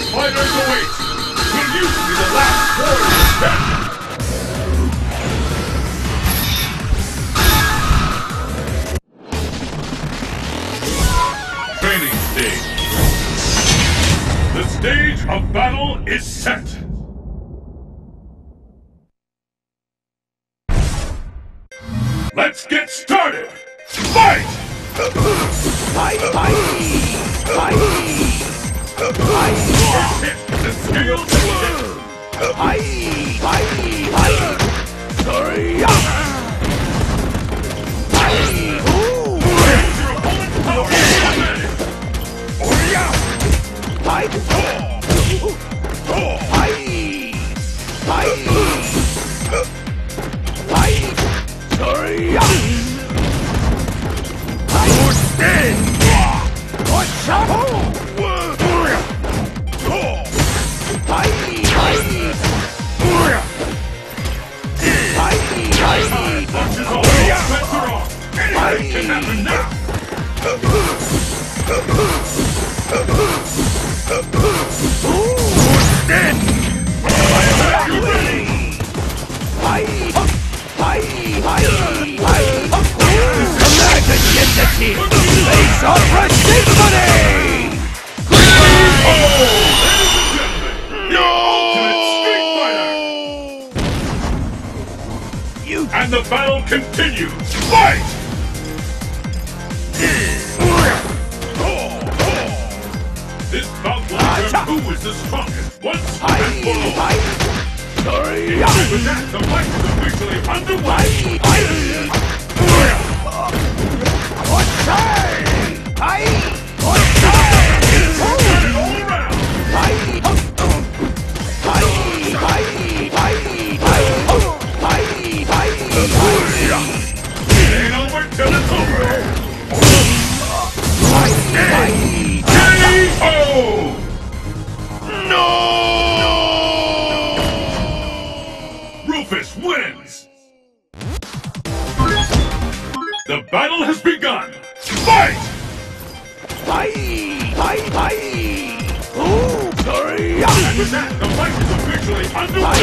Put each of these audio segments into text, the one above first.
fighters await! Will you be the last warrior standing? Training stage. The stage of battle is set. Let's get started! Fight! Fight! Hit the scale to anything can happen now! Face of resistance! No! Street Fighter! And the battle continues! Fight! This bout will determine who is the strongest once and for all. With that, the fight is officially underway! Ain't over till it's over! KO! No! Rufus wins! The battle has begun! Fight! Oh, sorry! And with that, the fight is officially underway!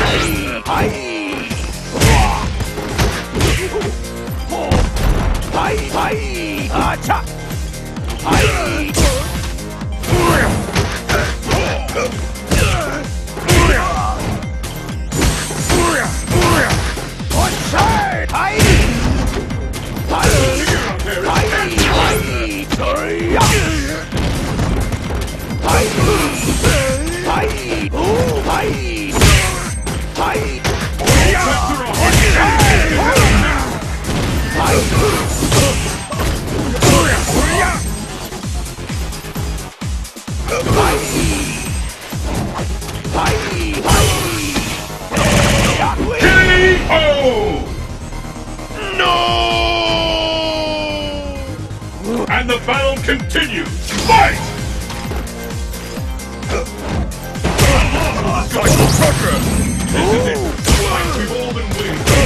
And the battle continues! Fight! Psycho Crusher! This is it! The fight we've all been waiting for!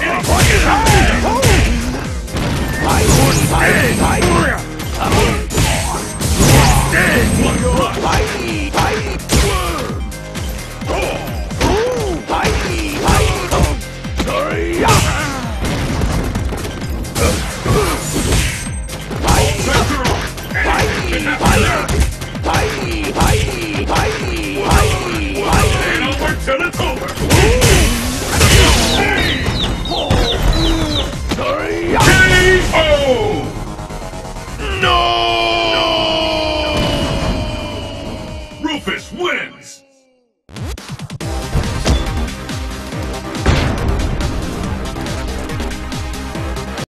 Till it's over! KO! No! Rufus wins!